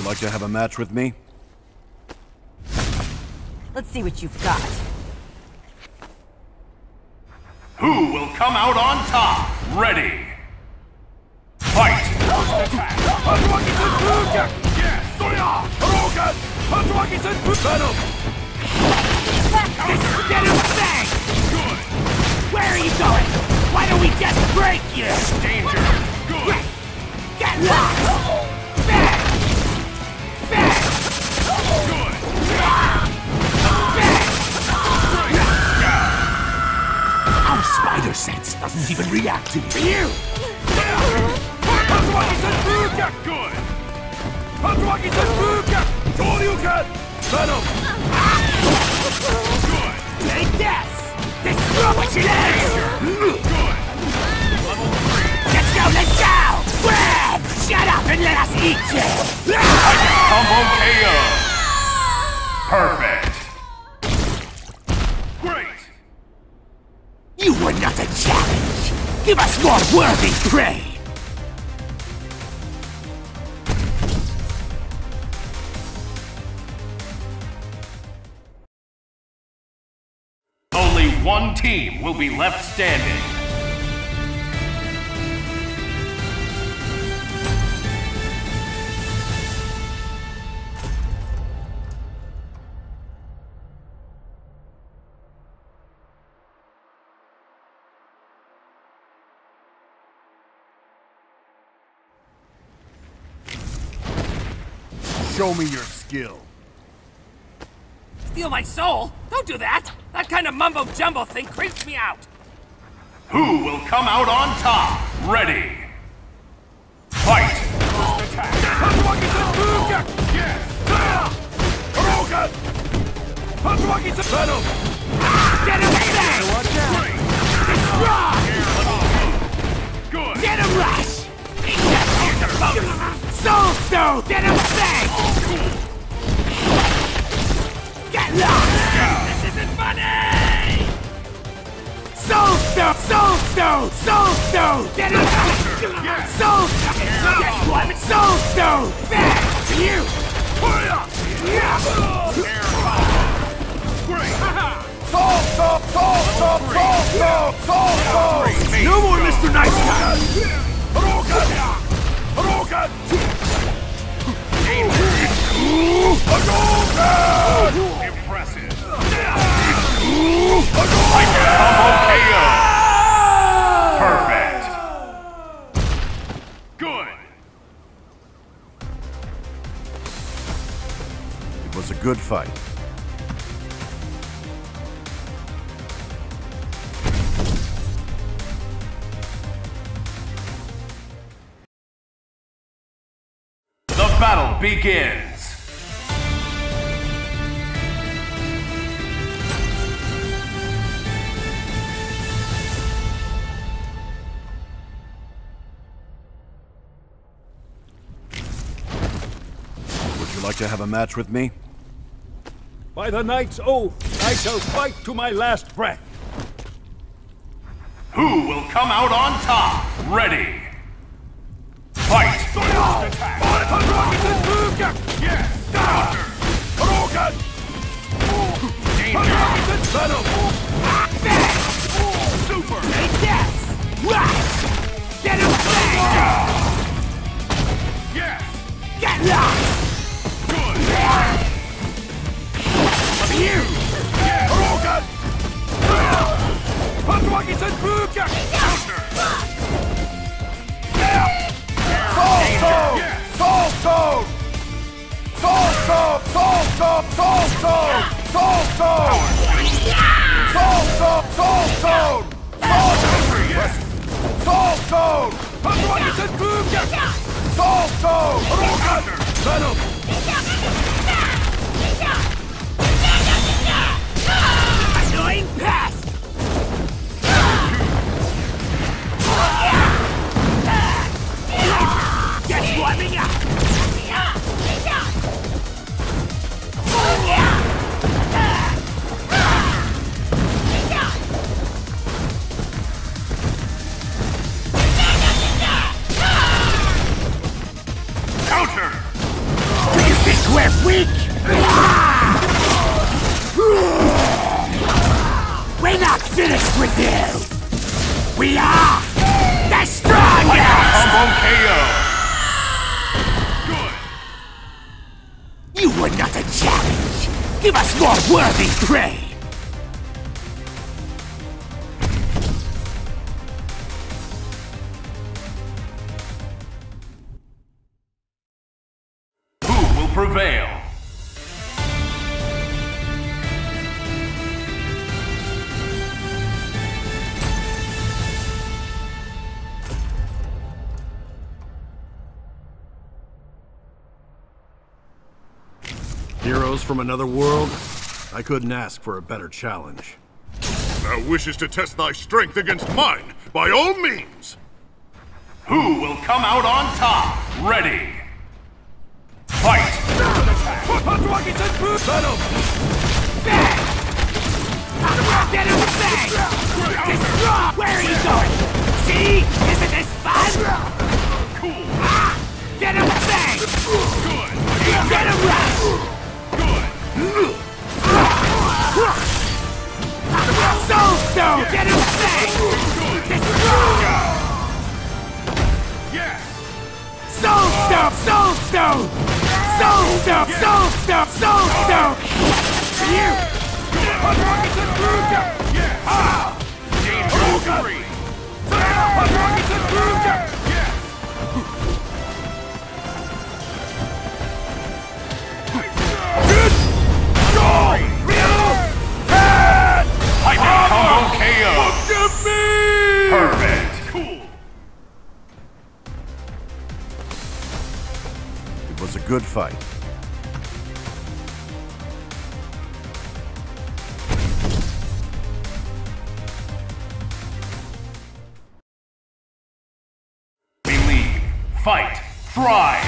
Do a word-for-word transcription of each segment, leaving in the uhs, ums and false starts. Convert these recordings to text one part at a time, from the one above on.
you like to have a match with me? Let's see what you've got. Who will come out on top? Ready! Fight! Get him bang! Good! Where are you going? Why don't we just break you? Danger! Good! Get lost! Bang! Bang! Good! Bang! Our spider sense doesn't even react to you! Good! Good! Take this! Destroy what you learn! Good! Level three! Let's go, let's go! Brad! Shut up and let us eat you! Combo K O! Perfect! Great! You were not a challenge! Give us more worthy prey! Only one team will be left standing. Show me your skill. Steal my soul? Don't do that! That kind of mumbo-jumbo thing creeps me out! Who will come out on top? Ready! Fight! First attack! Yes! Get him bang! Destroy! Good! Get him rush! Soul Stone! Get him bang! Get lost! This isn't funny! Soul Stone! Soul Stone! Soul Stone! Get him back! Soul Stone! Guess what? Soul Stone! Back to you! Great! Soul Stone! Soul Stone! Soul Stone! Soul Stone! No more Mister Nice Guy! Impressive! Combo K O! Perfect! Good! It was a good fight. The battle begins! Would you like to have a match with me? By the Knight's Oath, I shall fight to my last breath. Who will come out on top? Ready! Fight! First attack! Yes! Counter! Danger! Super! Yes! Rush! Get him bang! Yes! Get lost! Good! You! Yes! Soul Stone! Yes! Soul Stone! Soul Stone! Soul Stone! Soul Stone! Soul Stone! Soul Stone! Soul Stone! Soul Stone! Soul Stone! Venom! Annoying pest! Get warming up! Counter! We are the strongest! Combo K O. You were not a challenge! Give us more worthy prey! Who will prevail? Heroes from another world? I couldn't ask for a better challenge. Thou wishes to test thy strength against mine, by all means! Who will come out on top? Ready. Fight! Get him back! Destroy! Where are you going? See? Isn't this fun? Cool. Ah! Get him back! Good. Get him right! Good. Soul Stone! Get him back! Destroy! Yeah. Soul Stone! Soul Stone! Soul Stone! Soul Stone! Soul Stone! You! Yeah. Ah. Danger three. Hyper combo K O. Forgive me! Perfect. Cool. It was a good fight. Believe. Fight. Thrive.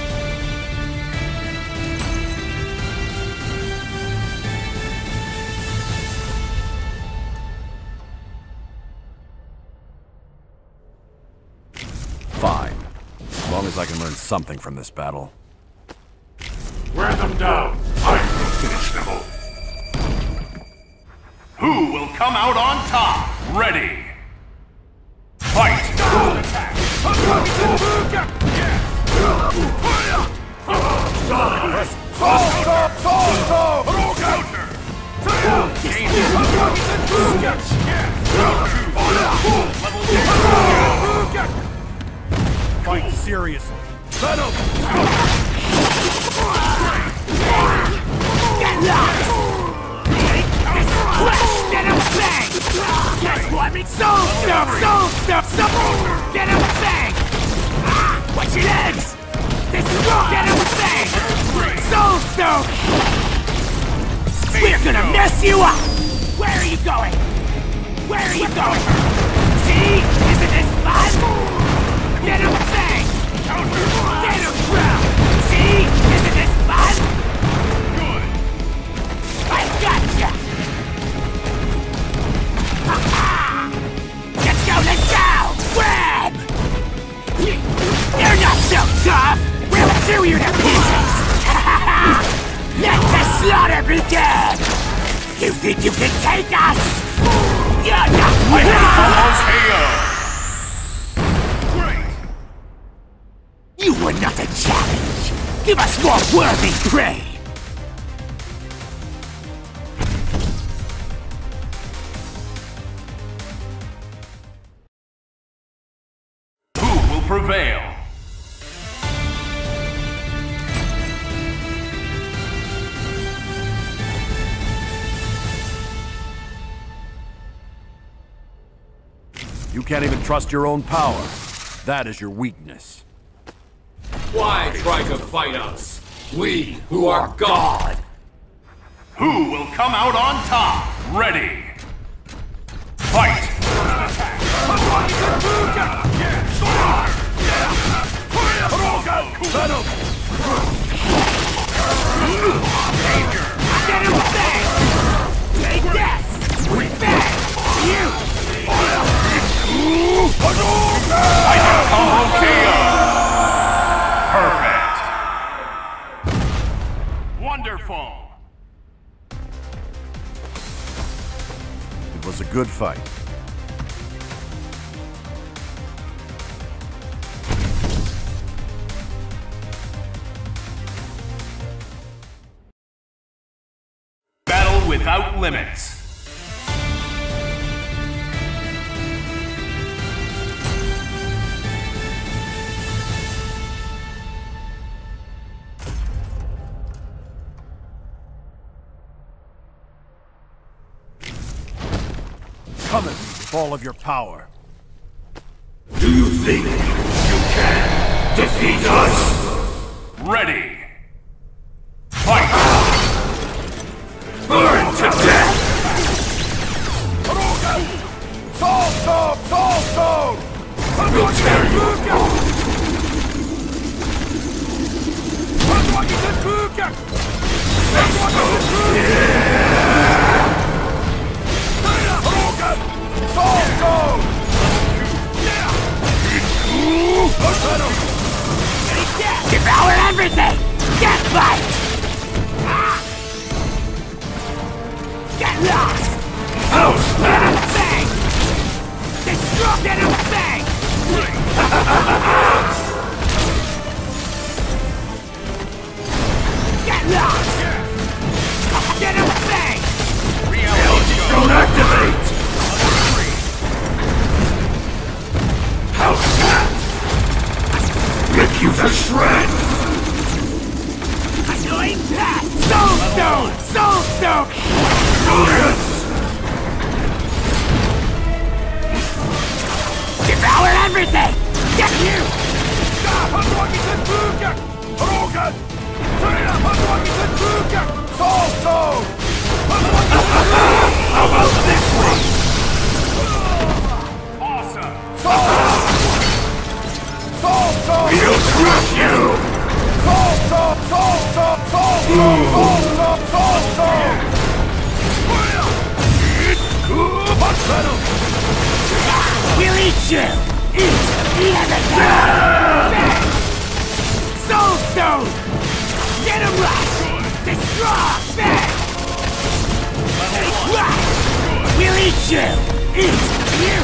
Fine. As long as I can learn something from this battle. Wear them down! I will finish them all! Who will come out on top? Ready. Fight. Attack. Soul Stone! Soul Stone! Counter. Fight seriously. Get lost! Get him bang! Guess what? Soul Stone! Soul Stone! Soul! Get him bang! Ah! Watch your legs! Destroy! Get him bang! Soul Stone! We're gonna mess you up! Where are you going? Where are you going? See? Isn't this fun? Get him bang! Get him drown! See? Isn't this fun? Good. I gotcha! Let's go, let's go! Grab! You're not so tough! We'll chew you to pieces! Let the slaughter begin! You think you can take us? You're not Hyper combo K O. Great! You were not a challenge! Give us more worthy prey! Who will prevail? You can't even trust your own power. That is your weakness. Why try to fight us? We who are God! Who will come out on top? Ready. Fight. Get him back! Take that! Back! You! Hyper combo K O. Perfect. Wonderful. It was a good fight. without limits. Come at me with all of your power. Do you think you can defeat us? Ready. Fight! Burn to death! Soul Stone! Soul Stone! We'll tear you apart! Soul Stone! Devour everything! Death bite! Ah. Get lost! House Get him bang! Destroy! Get him bang! Get lost! Get him bang! Don't activate! House Cat! Rip you to shreds! Annoying Pat! Soul Stone! Soul Stone! Julius! Devour everything! Get you! Soul Stone! How about this one? Awesome! Soul Stone! We'll crush you! Soul Stone! Soul Stone! Soul Stone! Soul Stone! Soul Stone! We'll eat you! Eat! Eat everything! Soul Stone! Get him right! Destroy! Bang! Right! We'll eat you! Eat! You!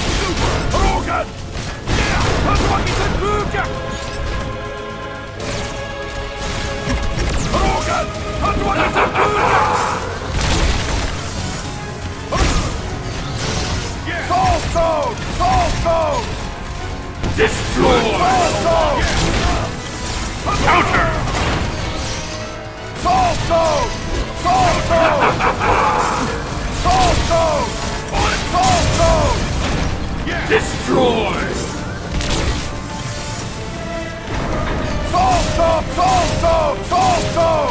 Soul Stone! Soul Stone! Destroy! Soul Stone! Counter! Soul Stone! Soul Stone! Soul Stone! Soul Stone! Destroy! Soul Stone! Soul Stone! Soul Stone!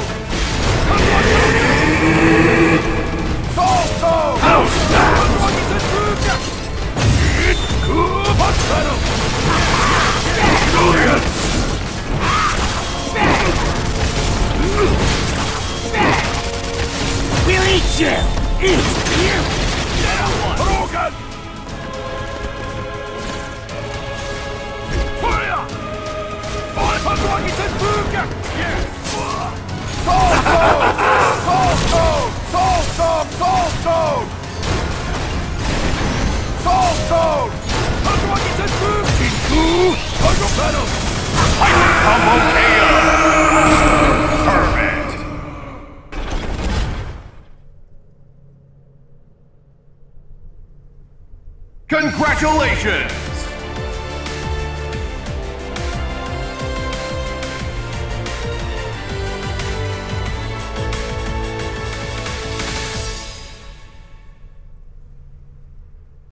Soul Stone! House Cat! Julius! We'll eat you! Eat! You! Soul Stone! Soul Stone! Soul Stone! Soul Stone! Soul Stone! Combo K O! Perfect! Congratulations!